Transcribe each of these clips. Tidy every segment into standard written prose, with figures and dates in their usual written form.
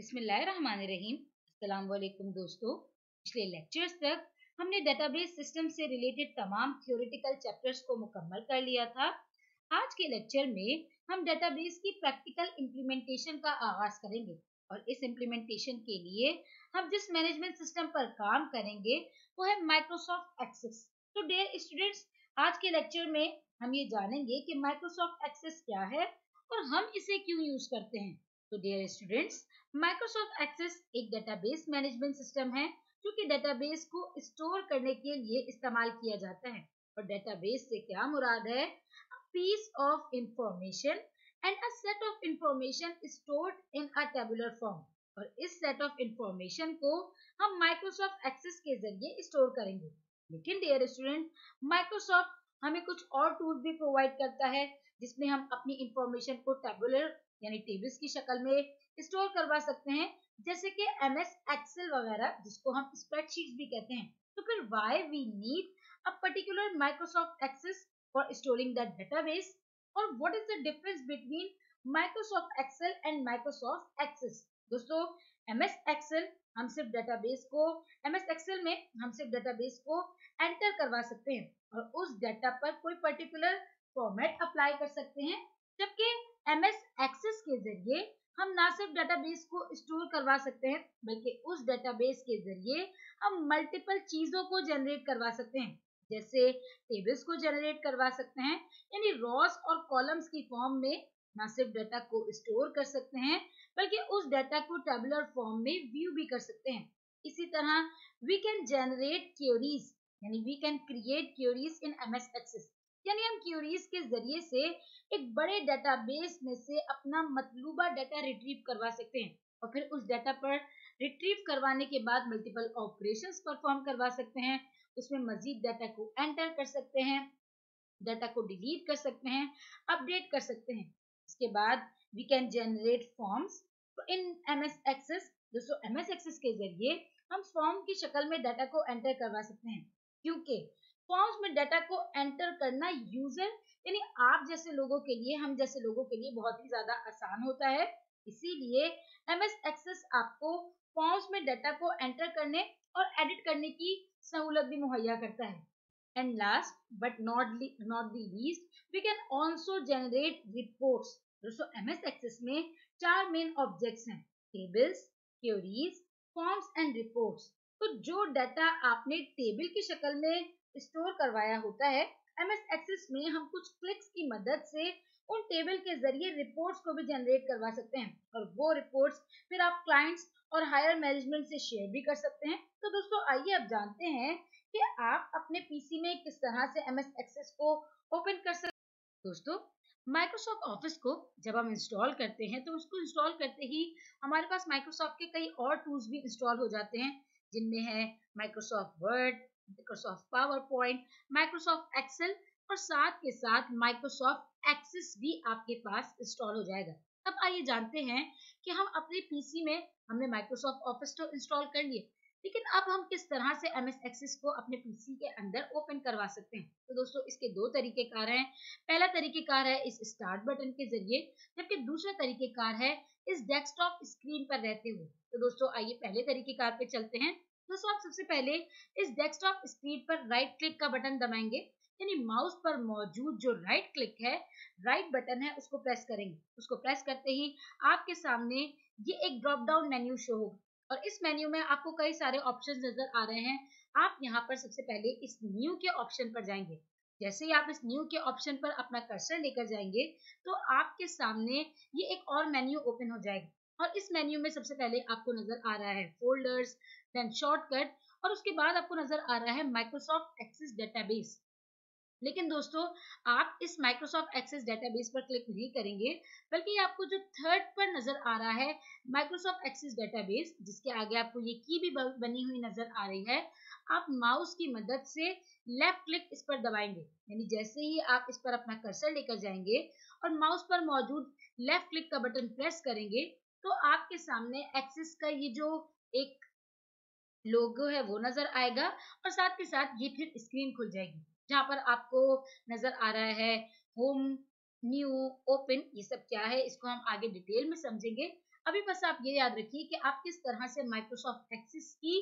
बिस्मिल्लाहिर्रहमानिर्रहीम। अस्सलाम वालेकुम दोस्तों। पिछले लेक्चर्स तक हमने डेटाबेस सिस्टम से रिलेटेड तमाम थ्योरेटिकल चैप्टर्स को मुकम्मल कर लिया था। आज के लेक्चर में हम डेटाबेस की प्रैक्टिकल इम्प्लीमेंटेशन का आगाज करेंगे और इस इम्प्लीमेंटेशन के लिए हम जिस मैनेजमेंट सिस्टम पर काम करेंगे वो है माइक्रोसॉफ्ट एक्सेस। तो डियर स्टूडेंट्स, आज के लेक्चर में हम ये जानेंगे कि माइक्रोसॉफ्ट एक्सेस क्या है और हम इसे क्यों यूज करते हैं। तो डियर स्टूडेंट्स, माइक्रोसॉफ्ट एक्सेस एक डेटाबेस मैनेजमेंट सिस्टम है जो कि डेटाबेस को स्टोर करने के लिए इस्तेमाल किया जाता है। और डेटाबेस से क्या मुराद है? Piece of information and a set of information stored in a tabular form. और इस सेट ऑफ इंफॉर्मेशन को हम माइक्रोसॉफ्ट एक्सेस के जरिए स्टोर करेंगे। लेकिन डियर स्टूडेंट, माइक्रोसॉफ्ट हमें कुछ और टूल्स भी प्रोवाइड करता है जिसमें हम अपनी इंफॉर्मेशन को टेबुलर यानी टेबल्स की शक्ल में स्टोर करवा सकते हैं, जैसे कि एमएस एक्सेल वगैरह, जिसको हम स्प्रेडशीट्स भी कहते हैं। तो फिर why we need a particular Microsoft Access for storing that database, और what is the difference between Microsoft Excel and Microsoft Access. दोस्तों, एमएस एक्सेल हम सिर्फ डेटाबेस को एमएस एक्सेल में हम सिर्फ डेटाबेस को एंटर करवा सकते हैं और उस डेटा पर कोई पर्टिकुलर फॉर्मेट अप्लाई कर सकते हैं, जबकि एमएस एक्सेस के जरिए हम ना सिर्फ डेटाबेस को स्टोर करवा सकते हैं बल्कि उस डेटाबेस के जरिए हम मल्टीपल चीजों को जनरेट करवा सकते हैं, जैसे टेबल्स को जनरेट करवा सकते हैं, यानी रॉस और कॉलम्स की फॉर्म में ना सिर्फ डाटा को स्टोर कर सकते हैं बल्कि उस डाटा को टेबुलर फॉर्म में व्यू भी कर सकते हैं। इसी तरह वी कैन जनरेट क्वेरीज, यानी we can create queries in MS Access, यानी हम क्वेरीज के जरिए से एक बड़े डेटाबेस में से अपना मतलूबा डाटा रिट्रीव करवा सकते हैं और फिर उस डाटा पर रिट्रीव करवाने के बाद मल्टीपल ऑपरेशंस परफॉर्म करवा सकते हैं। उसमें मजीद डाटा को एंटर कर सकते हैं, डाटा को डिलीट कर सकते हैं, अपडेट कर सकते हैं। इसके बाद we can generate forms in MS Access. दोस्तों, एमएस एक्सेस के जरिए हम फॉर्म की शक्ल में डाटा को एंटर करवा सकते हैं, क्योंकि फॉर्म्स में डाटा को एंटर करना यूजर यानी आप जैसे लोगों के लिए, हम जैसे लोगों के लिए बहुत ही ज्यादा आसान होता है। इसीलिए एमएस एक्सेस आपको फॉर्म्स में डाटा को एंटर करने और एडिट करने की सहूलत भी मुहैया करता है। And last but not the least, we can also generate reports. दोस्तों, एमएस एक्सेस में चार मेन ऑब्जेक्ट्स हैं: tables, queries, forms and reports. तो जो डाटा आपने टेबल की शक्ल में स्टोर करवाया होता है, एमएस एक्सेस में हम कुछ क्लिक्स की मदद से उन टेबल के जरिए रिपोर्ट्स को भी जनरेट करवा सकते हैं और वो रिपोर्ट्स फिर आप क्लाइंट्स और हायर मैनेजमेंट से शेयर भी कर सकते हैं। तो दोस्तों, आइए अब जानते हैं कि आप अपने पीसी में किस तरह से एमएस एक्सेस को ओपन कर सकते हैं। दोस्तों, माइक्रोसॉफ्ट ऑफिस को जब हम इंस्टॉल करते हैं तो उसको इंस्टॉल करते ही हमारे पास माइक्रोसॉफ्ट के कई और टूल्स भी इंस्टॉल हो जाते हैं, जिनमें है Microsoft Word, Microsoft PowerPoint, Microsoft Excel और साथ के साथ माइक्रोसॉफ्ट एक्सेस भी आपके पास इंस्टॉल हो जाएगा। अब आइए जानते हैं कि हम अपने पीसी में हमने माइक्रोसॉफ्ट ऑफिस तो इंस्टॉल कर लिए, लेकिन अब हम किस तरह से एमएस एक्सेस को अपने पीसी के अंदर ओपन करवा सकते हैं। तो दोस्तों, इसके दो तरीकेकार हैं। पहला तरीकेकार है इस स्टार्ट बटन के जरिए, जबकि दूसरा तरीकेकार है इस डेस्कटॉप स्क्रीन पर रहते हुए। तो दोस्तों, आइए पहले तरीकेकार पे चलते हैं। दोस्तों, आप सबसे पहले इस डेस्कटॉप स्क्रीन पर राइट क्लिक का बटन दबाएंगे, यानी माउस पर मौजूद जो राइट क्लिक है, राइट बटन है, उसको प्रेस करेंगे। उसको प्रेस करते ही आपके सामने ये एक ड्रॉप डाउन मेन्यू शो होगा और इस मेन्यू में आपको कई सारे ऑप्शन नजर आ रहे हैं। आप यहाँ पर सबसे पहले इस न्यू के ऑप्शन पर जाएंगे। जैसे ही आप इस न्यू के ऑप्शन पर अपना कर्सर लेकर जाएंगे तो आपके सामने ये एक और मेन्यू ओपन हो जाएगा और इस मेन्यू में सबसे पहले आपको नजर आ रहा है फोल्डर्स, देन शॉर्टकट, और उसके बाद आपको नजर आ रहा है माइक्रोसॉफ्ट एक्सेस डेटाबेस। लेकिन दोस्तों, आप इस माइक्रोसॉफ्ट एक्सेस डेटाबेस पर क्लिक नहीं करेंगे, बल्कि आपको जो थर्ड पर नजर आ रहा है माइक्रोसॉफ्ट एक्सेस डेटाबेस, जिसके आगे आपको ये की भी बनी हुई नजर आ रही है, आप माउस की मदद से लेफ्ट क्लिक इस पर दबाएंगे। यानी जैसे ही आप इस पर अपना कर्सर लेकर जाएंगे और माउस पर मौजूद लेफ्ट क्लिक का बटन प्रेस करेंगे तो आपके सामने एक्सेस का ये जो एक लोगो है वो नजर आएगा और साथ के साथ ये फिर स्क्रीन खुल जाएगी जहां पर आपको नजर आ रहा है होम, न्यू, ओपन। ये सब क्या है इसको हम आगे डिटेल में समझेंगे। अभी बस आप ये याद रखिए कि आप किस तरह से माइक्रोसॉफ्ट एक्सेस की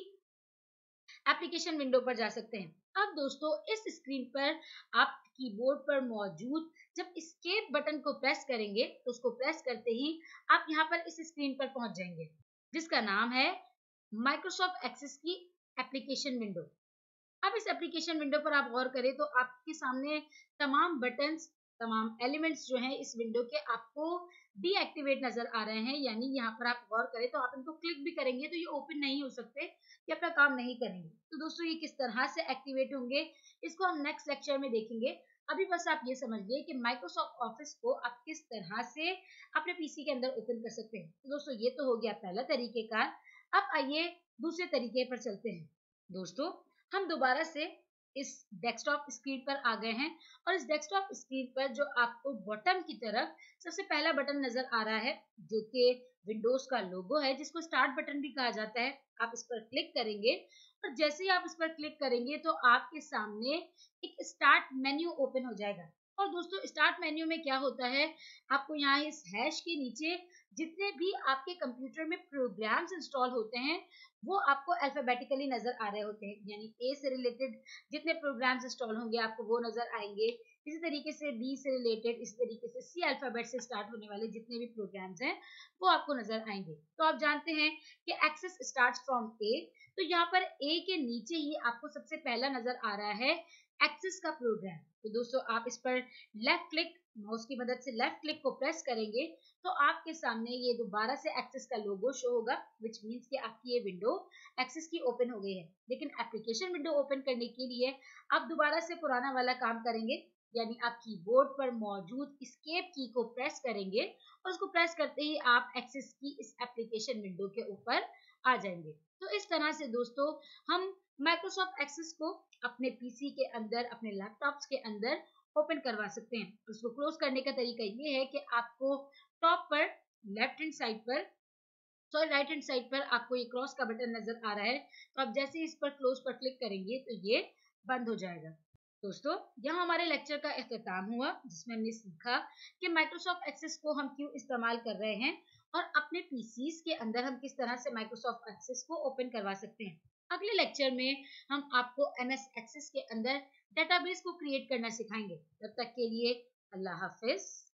एप्लीकेशन विंडो पर जा सकते हैं। अब दोस्तों इस स्क्रीन पर आप कीबोर्ड पर मौजूद जब एस्केप बटन को प्रेस करेंगे तो उसको प्रेस करते ही आप यहाँ पर इस स्क्रीन पर पहुंच जाएंगे जिसका नाम है माइक्रोसॉफ्ट एक्सेस की एप्लीकेशन विंडो। अब इस एप्लीकेशन विंडो पर आप गौर करें तो आपके सामने तमाम बटन्स, तमाम एलिमेंट्स जो हैं इस विंडो के आपको डीएक्टिवेट नजर आ रहे हैं, यानी यहाँ पर आप गौर करें तो आप इनको क्लिक भी करेंगे तो ये ओपन नहीं हो सकते, ये अपना काम नहीं करेंगे। तो दोस्तों ये किस तरह से एक्टिवेट होंगे इसको हम नेक्स्ट लेक्चर में देखेंगे। अभी बस आप ये समझिए कि माइक्रोसॉफ्ट ऑफिस को आप किस तरह से अपने पीसी के अंदर ओपन कर सकते हैं। तो दोस्तों ये तो हो गया पहला तरीकेकार। अब आइए दूसरे तरीके पर चलते हैं। दोस्तों हम दोबारा से इस डेस्कटॉप स्क्रीन पर आ गए हैं और इस डेस्कटॉप स्क्रीन पर जो आपको बॉटम की तरफ सबसे पहला बटन नजर आ रहा है जो कि विंडोज का लोगो है जिसको स्टार्ट बटन भी कहा जाता है, आप इस पर क्लिक करेंगे और जैसे ही आप इस पर क्लिक करेंगे तो आपके सामने एक स्टार्ट मेन्यू ओपन हो जाएगा। और दोस्तों स्टार्ट मेन्यू में क्या होता है, आपको यहाँ इस हैश के नीचे जितने भी आपके कंप्यूटर में प्रोग्राम्स इंस्टॉल होते हैं वो आपको अल्फाबेटिकली नजर आ रहे होते हैं, यानी ए से रिलेटेड जितने प्रोग्राम्स इंस्टॉल होंगे आपको वो नजर आएंगे। इसी तरीके से बी से रिलेटेड, इसी तरीके से सी अल्फाबेट से स्टार्ट होने वाले जितने भी प्रोग्राम्स हैं वो आपको नजर आएंगे। तो आप जानते हैं कि एक्सेस स्टार्ट्स फ्रॉम ए, तो यहाँ पर ए के नीचे ही आपको सबसे पहला नजर आ रहा है एक्सेस का प्रोग्राम। तो दोस्तों आप इस पर लेफ्ट क्लिक, माउस की मदद से लेफ्ट क्लिक को प्रेस करेंगे तो आपके सामने ये दोबारा से एक्सेस का लोगो शो होगा, विच मीन्स कि आपकी ये विंडो एक्सेस की ओपन हो गई है। लेकिन एप्लीकेशन विंडो ओपन करने के लिए आप दोबारा से पुराना वाला काम करेंगे, यानी आप कीबोर्ड पर मौजूद एस्केप की को प्रेस करेंगे और उसको प्रेस करते ही आप एक्सेस की इस एप्लीकेशन विंडो के ऊपर आ जाएंगे। तो इस तरह से दोस्तों हम माइक्रोसॉफ्ट एक्सेस को अपने पीसी के अंदर, अपने लैपटॉप्स के अंदर ओपन करवा सकते हैं। उसको क्लोज करने का तरीका ये है कि आपको टॉप पर लेफ्ट हैंड साइड पर, सॉरी राइट हैंड साइड पर आपको ये क्रॉस का बटन नजर आ रहा है, तो आप जैसे ही इस पर क्लोज पर क्लिक करेंगे तो ये बंद हो जाएगा। दोस्तों यहाँ हमारे लेक्चर का इख्तिताम हुआ जिसमें हमने सीखा कि माइक्रोसॉफ्ट एक्सेस को हम क्यों इस्तेमाल कर रहे हैं और अपने पीसीज के अंदर हम किस तरह से माइक्रोसॉफ्ट एक्सेस को ओपन करवा सकते हैं। अगले लेक्चर में हम आपको एमएस एक्सेस के अंदर डेटाबेस को क्रिएट करना सिखाएंगे। तब तक के लिए अल्लाह हाफिज।